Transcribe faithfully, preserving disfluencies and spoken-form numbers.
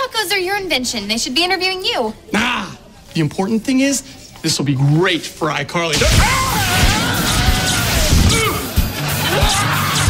tacos are your invention. They should be interviewing you. Ah, the important thing is, this will be great for iCarly. Ah!